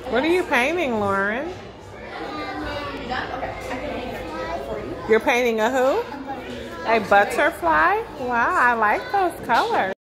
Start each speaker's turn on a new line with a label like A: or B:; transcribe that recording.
A: What are you painting, Lauren?
B: You done? Okay. I can paint it for you.
A: You're painting a who? A butterfly? Wow, I like those colors.